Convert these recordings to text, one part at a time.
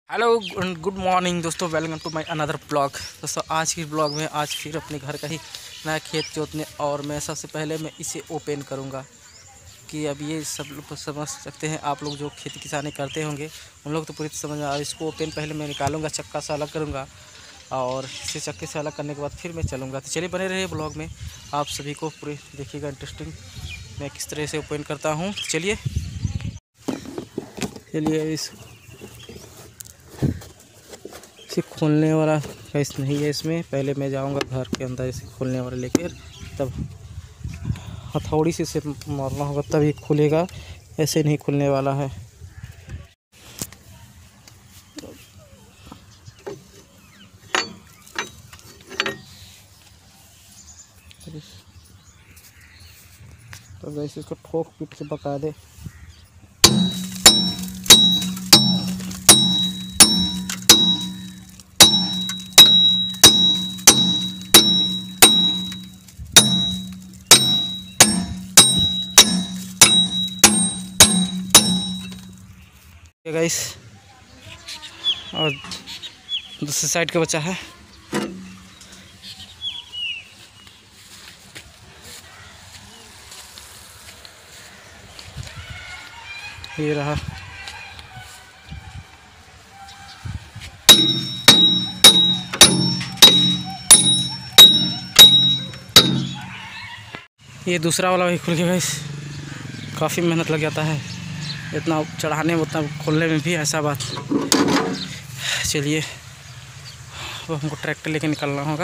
Hello good morning दोस्तों, welcome to my another blog. दोस्तों आज की ब्लॉग में आज फिर अपने घर का ही नया खेत जोतने, और मैं सबसे पहले मैं इसे ओपन करूंगा कि अब ये सब लोग समझ सकते हैं। आप लोग जो खेती किसानी करते होंगे उन लोग तो पूरी समझ आ। इसको ओपन पहले मैं निकालूंगा, चक्का से अलग करूँगा, और इसे चक्के से अलग करने के बाद फिर मैं चलूँगा। तो चलिए बने रहिए ब्लॉग में, आप सभी को पूरी देखिएगा इंटरेस्टिंग मैं किस तरह से ओपन करता हूँ। चलिए इसे खोलने वाला कैस नहीं है इसमें। पहले मैं जाऊंगा घर के अंदर, इसे खोलने वाला लेकर, तब हथौड़ी से इसे मारना होगा तभी खुलेगा, ऐसे नहीं खुलने वाला है। तो वैसे इसको ठोक पीट के पका दे। गाइस, और दूसरी साइड का बचा है। ये रहा। ये दूसरा वाला भी खुल गया गाइस। काफ़ी मेहनत लग जाता है, इतना चढ़ाने में उतना खोलने में भी, ऐसा बात। चलिए वो हमको ट्रैक्टर लेके निकलना होगा।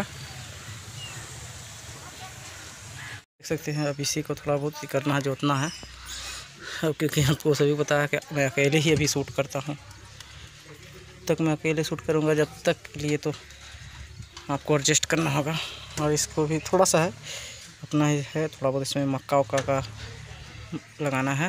देख सकते हैं अब इसी को थोड़ा बहुत करना है, जोतना है अब, क्योंकि हमको सभी पता है कि मैं अकेले ही अभी शूट करता हूँ। तक मैं अकेले शूट करूँगा, जब तक के लिए तो आपको एडजस्ट करना होगा। और इसको भी थोड़ा सा है अपना ही है, थोड़ा बहुत इसमें मक्का उक्का का लगाना है।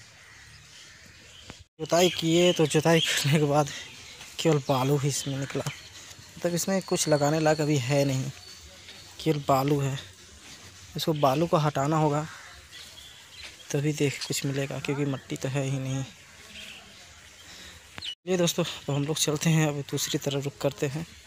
जुताई किए तो जुताई करने के बाद केवल बालू ही इसमें निकला, मतलब इसमें कुछ लगाने लायक अभी है नहीं, केवल बालू है। इसको बालू को हटाना होगा तभी देख कुछ मिलेगा, क्योंकि मिट्टी तो है ही नहीं। ये दोस्तों तो हम लोग चलते हैं, अभी दूसरी तरफ रुख करते हैं।